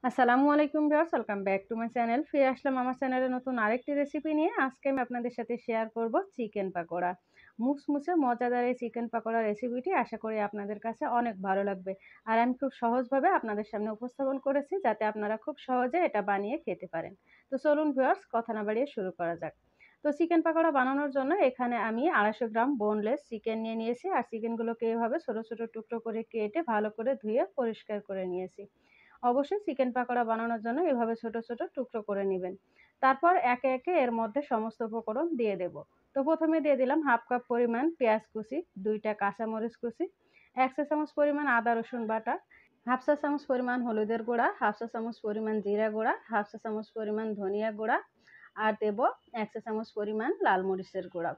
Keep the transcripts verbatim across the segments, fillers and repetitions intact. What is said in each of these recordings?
আসসালামু আলাইকুম viewers, welcome back to my channel. ফিরে আসলাম আমার চ্যানেলে নতুন আরেকটি রেসিপি নিয়ে। আজকে আমি আপনাদের সাথে শেয়ার করব চিকেন পাকোড়া। মুসমুসে মজাদার এই চিকেন পাকোড়া রেসিপিটি আশা করি আপনাদের কাছে অনেক ভালো লাগবে। আর আমি খুব সহজভাবে আপনাদের সামনে উপস্থাপন করেছি যাতে আপনারা খুব সহজে এটা বানিয়ে খেতে পারেন। তো চলুন ভিউয়ার্স, কথা না বাড়িয়ে শুরু করা যাক। তো চিকেন পাকোড়া বানানোর জন্য এখানে আমি আড়াইশো গ্রাম বোনলেস চিকেন নিয়ে নিয়েছি। আর চিকেনগুলোকে এভাবে ছোটো ছোটো টুকরো করে কেটে ভালো করে ধুয়ে পরিষ্কার করে নিয়েছি। অবশ্যই চিকেন পাকোড়া বানানোর জন্য এভাবে ছোট ছোট টুকরো করে নেবেন। তারপর একে একে এর মধ্যে সমস্ত উপকরণ দিয়ে দেব। তো প্রথমে দিয়ে দিলাম হাফ কাপ পরিমাণ পেঁয়াজ কুচি, দুইটা কাঁচামরিচ কুচি, এক চা চামচ পরিমাণ আদা রসুন বাটা, হাফ চা চামচ পরিমাণ হলুদের গুঁড়া, হাফ চা চামচ পরিমাণ জিরা গুঁড়া, হাফ চা চামচ পরিমাণ ধনিয়া গুঁড়া, আর দেব এক চা চামচ পরিমাণ লাল মরিচের গুঁড়া।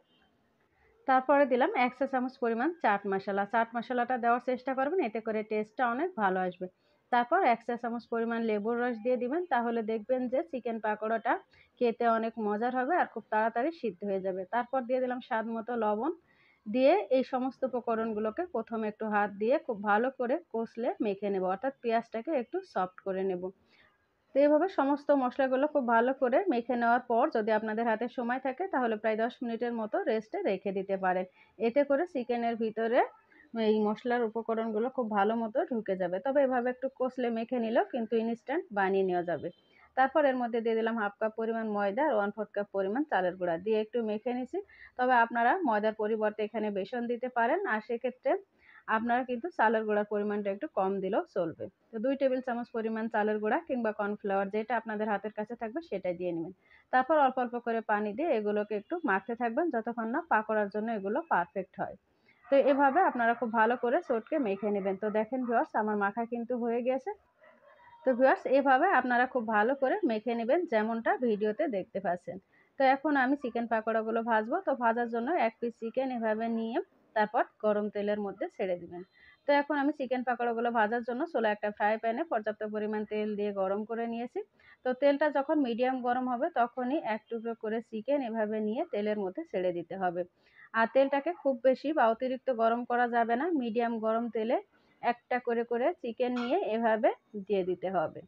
তারপরে দিলাম এক চা চামচ পরিমাণ চাট মশলা। চাট মশলাটা দেওয়ার চেষ্টা করবেন, এতে করে টেস্টটা অনেক ভালো আসবে। তারপর এক চা চামচ পরিমাণ লেবুর রস দিয়ে দিবেন, তাহলে দেখবেন যে চিকেন পাকোড়াটা খেতে অনেক মজার হবে আর খুব তাড়াতাড়ি সিদ্ধ হয়ে যাবে। তারপর দিয়ে দিলাম স্বাদ মতো লবণ। দিয়ে এই সমস্ত উপকরণগুলোকে প্রথমে একটু হাত দিয়ে খুব ভালো করে কষলে মেখে নেব, অর্থাৎ পেঁয়াজটাকে একটু সফট করে নেব। তো এভাবে সমস্ত মশলাগুলো খুব ভালো করে মেখে নেওয়ার পর যদি আপনাদের হাতে সময় থাকে তাহলে প্রায় দশ মিনিটের মতো রেস্টে রেখে দিতে পারেন। এতে করে চিকেনের ভিতরে এই মশলার উপকরণগুলো খুব ভালো মতো ঢুকে যাবে। তবে এভাবে একটু কষলে মেখে নিলেও কিন্তু ইনস্ট্যান্ট বানিয়ে নেওয়া যাবে। তারপর এর মধ্যে দিয়ে দিলাম হাফ কাপ পরিমাণ ময়দা আর ওয়ান ফোর্থ কাপ পরিমাণ চালের গুঁড়া দিয়ে একটু মেখে নিছি। তবে আপনারা ময়দার পরিবর্তে এখানে বেসন দিতে পারেন, আর সেক্ষেত্রে আপনারা কিন্তু চালের গুঁড়ার পরিমাণটা একটু কম দিলেও চলবে। তো দুই টেবিল চামচ পরিমাণ চালের গুঁড়া কিংবা কর্নফ্লাওয়ার যেটা আপনাদের হাতের কাছে থাকবে সেটাই দিয়ে নেবেন। তারপর অল্প অল্প করে পানি দিয়ে এগুলোকে একটু মাখতে থাকবেন যতক্ষণ না পাকোড়ার জন্য এগুলো পারফেক্ট হয়। তো এভাবে আপনারা খুব ভালো করে চটকে মেখে নেবেন। তো দেখেন ভিউয়ার্স, আমার মাখা কিন্তু হয়ে গেছে। তো ভিউয়ার্স, এভাবে আপনারা খুব ভালো করে মেখে নেবেন যেমনটা ভিডিওতে দেখতে পাচ্ছেন। তো এখন আমি চিকেন পাকোড়াগুলো ভাজবো। তো ভাজার জন্য এক পিস চিকেন এভাবে নিয়ে তারপর গরম তেলের মধ্যে ছেড়ে দিবেন। তো এখন আমি চিকেন পাকোড়াগুলো ভাজার জন্য চুলায় একটা ফ্রাই প্যানে পর্যাপ্ত পরিমাণ তেল দিয়ে গরম করে নিয়েছি। তো তেলটা যখন মিডিয়াম গরম হবে তখনই এক টুকরো করে চিকেন এভাবে নিয়ে তেলের মধ্যে ছেড়ে দিতে হবে। আর তেলটাকে খুব বেশি বা অতিরিক্ত গরম করা যাবে না, মিডিয়াম গরম তেলে একটা করে করে চিকেন নিয়ে এভাবে দিয়ে দিতে হবে।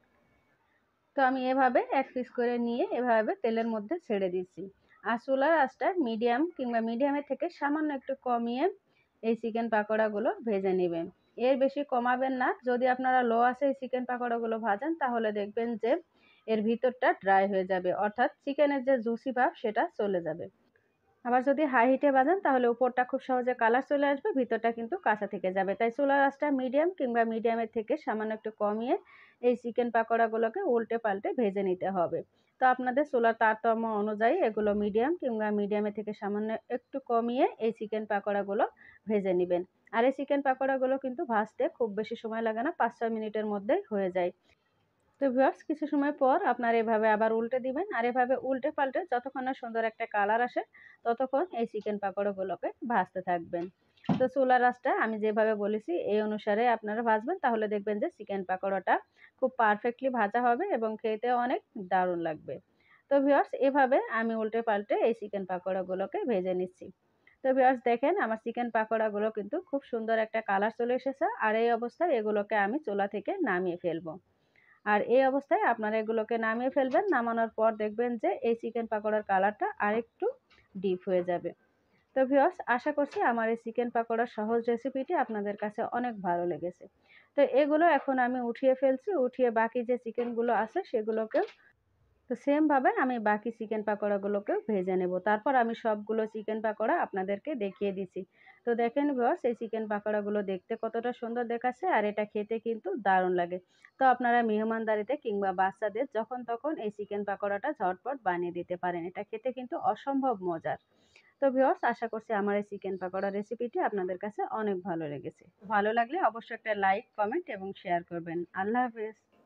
তো আমি এভাবে এক পিস করে নিয়ে এভাবে তেলের মধ্যে ছেড়ে দিচ্ছি। আর চুলার আঁচটা মিডিয়াম কিংবা মিডিয়ামের থেকে সামান্য একটু কমিয়ে এই চিকেন পাকোড়াগুলো ভেজে নেবেন। এর বেশি কমাবেন না। যদি আপনারা লো আঁচে এই চিকেন পাকোড়াগুলো ভাজেন তাহলে দেখবেন যে এর ভিতরটা ড্রাই হয়ে যাবে, অর্থাৎ চিকেনের যে জুসি ভাব সেটা চলে যাবে। আবার যদি হাই হিটে ভাজেন তাহলে উপরটা খুব সহজে কালার চলে আসবে, ভিতরটা কিন্তু কাঁচা থেকে যাবে। তাই চুলার আঁচটা মিডিয়াম কিংবা মিডিয়ামের থেকে সামান্য একটু কমিয়ে এই চিকেন পাকোড়াগুলোকে উল্টে পাল্টে ভেজে নিতে হবে। তো আপনাদের চুলার তারতম্য অনুযায়ী এগুলো মিডিয়াম কিংবা মিডিয়ামের থেকে সামান্য একটু কমিয়ে এই চিকেন পাকোড়াগুলো ভেজে নেবেন। আর এই চিকেন পাকোড়াগুলো কিন্তু ভাজতে খুব বেশি সময় লাগে না, পাঁচ ছয় মিনিটের মধ্যেই হয়ে যায়। তো ভিউয়ার্স, কিছু সময় পর আপনারা এভাবে আবার উল্টে দিবেন। আর এভাবে উল্টে পাল্টে যতক্ষণ না সুন্দর একটা কালার আসে ততক্ষণ এই চিকেন পাকোড়াগুলোকে ভাজতে থাকবেন। তো চুলার আঁচটা আমি যেভাবে বলেছি এই অনুসারে আপনারা ভাজবেন, তাহলে দেখবেন যে চিকেন পাকোড়াটা খুব পারফেক্টলি ভাজা হবে এবং খেতে অনেক দারুণ লাগবে। তো ভিউয়ার্স, এভাবে আমি উল্টে পাল্টে এই চিকেন পাকোড়াগুলোকে ভেজে নিচ্ছি। তো ভিউয়ার্স, দেখেন আমার চিকেন পাকোড়াগুলো কিন্তু খুব সুন্দর একটা কালার চলে এসেছে। আর এই অবস্থায় এগুলোকে আমি চুলা থেকে নামিয়ে ফেলবো। আর এই অবস্থায় আপনারা এগুলোকে নামিয়ে ফেলবেন। নামানোর পর দেখবেন যে এই চিকেন পাকোড়ার কালারটা আরেকটু ডিপ হয়ে যাবে। তো ভিউয়ার্স, আশা করছি আমার এই চিকেন পাকোড়ার সহজ রেসিপিটি আপনাদের কাছে অনেক ভালো লেগেছে। তো এগুলো এখন আমি উঠিয়ে ফেলছি। উঠিয়ে বাকি যে চিকেনগুলো আছে সেগুলোকেও তো সেম ভাবে আমি বাকি চিকেন পাকোড়াগুলোকেও ভেজে নেব। তারপর আমি সবগুলো চিকেন পাকোড়া আপনাদেরকে দেখিয়ে দিচ্ছি। তো দেখেন ভিউয়ার্স, এই চিকেন পাকোড়াগুলো দেখতে কতটা সুন্দর দেখাচ্ছে আর এটা খেতে কিন্তু দারুণ লাগে। তো আপনারা মেহমানদারিতে কিংবা বাচ্চাদের যখন তখন এই চিকেন পাকোড়াটা ঝটপট বানিয়ে দিতে পারেন। এটা খেতে কিন্তু অসম্ভব মজার। তো ভিউয়ার্স, আশা করছি আমার এই চিকেন পাকোড়া রেসিপিটি আপনাদের কাছে অনেক ভালো লেগেছে। ভালো লাগলে অবশ্যই একটা লাইক, কমেন্ট এবং শেয়ার করবেন। আল্লাহ হাফেজ।